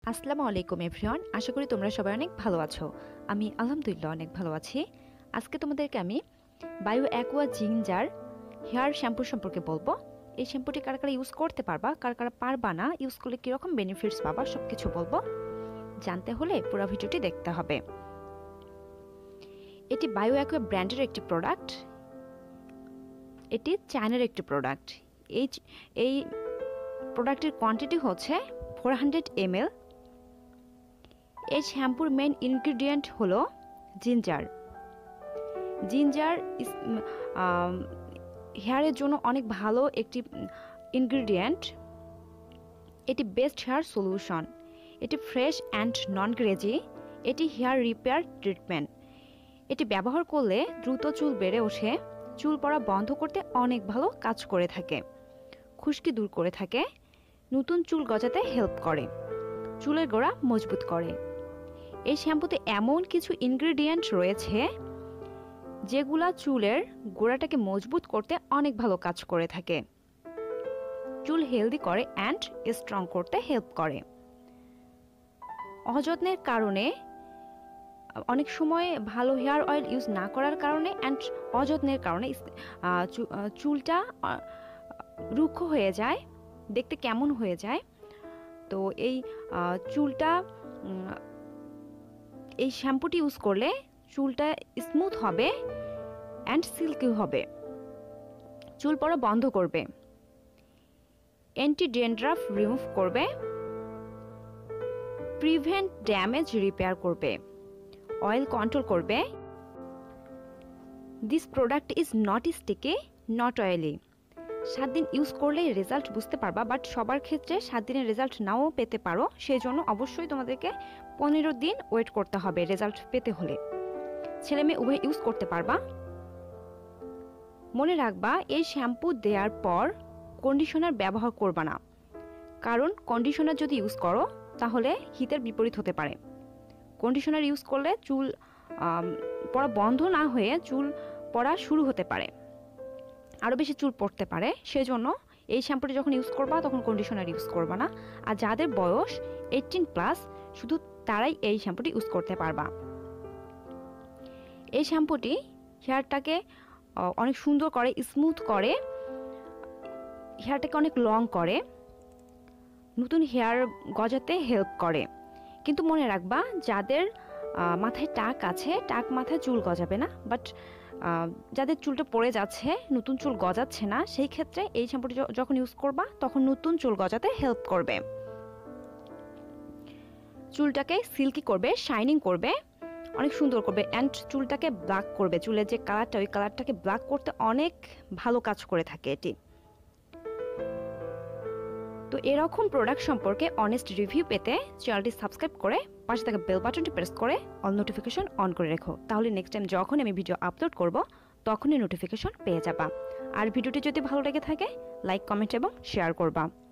আসসালামু আলাইকুম এভরিওয়ান, আশা করি তোমরা সবাই অনেক ভালো আছো। আমি আলহামদুলিল্লাহ অনেক ভালো আছি। আজকে তোমাদেরকে আমি bio aqua ginger hair shampoo সম্পর্কে বলবো। এই শ্যাম্পুটি কারা কারা ইউজ করতে পারবা, কারা কারা পারবা না, ইউজ করলে কীরকম বেনিফিটস পাবা, সব কিছু বলবো। জানতে হলে পুরো ভিডিওটি দেখতে হবে। এটি বায়ো অ্যাকোয়া ব্র্যান্ডের একটি প্রোডাক্ট। এটি চায়নার একটি প্রোডাক্ট। এই প্রোডাক্টের কোয়ান্টিটি হচ্ছে 400 ml। এই শ্যাম্পুর মেন ইনগ্রিডিয়েন্ট হলো জিঞ্জার। জিঞ্জার হেয়ারের জন্য অনেক ভালো একটি ইনগ্রিডিয়েন্ট। এটি বেস্ট হেয়ার সলিউশন। এটি ফ্রেশ অ্যান্ড নন গ্রেজি। এটি হেয়ার রিপেয়ার ট্রিটমেন্ট। এটি ব্যবহার করলে দ্রুত চুল বেড়ে ওঠে, চুল পড়া বন্ধ করতে অনেক ভালো কাজ করে থাকে, খুশকি দূর করে থাকে, নতুন চুল গজাতে হেল্প করে, চুলের গোড়া মজবুত করে। এই শ্যাম্পুতে এমন কিছু ইনগ্রিডিয়েন্ট রয়েছে যেগুলা চুলের গোড়াটাকে মজবুত করতে অনেক ভালো কাজ করে থাকে, চুল হেলদি করে অ্যান্ড স্ট্রং করতে হেল্প করে। অযত্নের কারণে, অনেক সময় ভালো হেয়ার অয়েল ইউজ না করার কারণে অ্যান্ড অযত্নের কারণে চুলটা রুক্ষ হয়ে যায়, দেখতে কেমন হয়ে যায়। তো এই চুলটা এই শ্যাম্পুটি ইউজ করলে চুলটা স্মুথ হবে অ্যান্ড সিল্কি হবে, চুল পড়া বন্ধ করবে, অ্যান্টি ড্যান্ড্রাফ রিমুভ করবে, প্রিভেন্ট ড্যামেজ রিপেয়ার করবে, অয়েল কন্ট্রোল করবে। This product is not sticky, not oily. 7 দিন ইউজ করলে রেজাল্ট বুঝতে পারবা, বাট সবার ক্ষেত্রে 7 দিনের রেজাল্ট নাও পেতে পারো। সেই জন্য অবশ্যই তোমাদেরকে 15 দিন ওয়েট করতে হবে রেজাল্ট পেতে হলে। ছেলে মেয়ে উভয় ইউজ করতে পারবা। মনে রাখবা, এই শ্যাম্পু দেওয়ার পর কন্ডিশনার ব্যবহার করবা না, কারণ কন্ডিশনার যদি ইউজ করো তাহলে হিতের বিপরীত হতে পারে। কন্ডিশনার ইউজ করলে চুল পড়া বন্ধ না হয়ে চুল পড়া শুরু হতে পারে, আরও বেশি চুল পড়তে পারে। সেজন্য এই শ্যাম্পুটি যখন ইউজ করবা তখন কন্ডিশনার ইউজ করবা না। আর যাদের বয়স 18+ শুধু তারাই এই শ্যাম্পুটি ইউজ করতে পারবা। এই শ্যাম্পুটি হেয়ারটাকে অনেক সুন্দর করে, স্মুথ করে, হেয়ারটাকে অনেক লং করে, নতুন হেয়ার গজাতে হেল্প করে। কিন্তু মনে রাখবা, যাদের মাথায় টাক আছে, টাক মাথায় চুল গজাবে না, বাট যাদের চুলটা পড়ে যাচ্ছে, নতুন চুল গজাচ্ছে না, সেই ক্ষেত্রে এই শ্যাম্পুটি যখন ইউজ করবা তখন নতুন চুল গজাতে হেল্প করবে, চুলটাকে সিল্কি করবে, শাইনিং করবে, অনেক সুন্দর করবে অ্যান্ড চুলটাকে ব্ল্যাক করবে। চুলের যে কালারটা, ওই কালারটাকে ব্ল্যাক করতে অনেক ভালো কাজ করে থাকে এটি। তো এরকম প্রোডাক্ট সম্পর্কে অনেস্ট রিভিউ পেতে চ্যানেলটি সাবস্ক্রাইব করে পাশে থাকা বেল বাটনটি প্রেস করে অল নোটিফিকেশন অন করে রেখো। তাহলে নেক্সট টাইম যখন আমি ভিডিও আপলোড করব তখনই নোটিফিকেশন পেয়ে যাবা। আর ভিডিওটি যদি ভালো লেগে থাকে লাইক, কমেন্ট এবং শেয়ার করবা।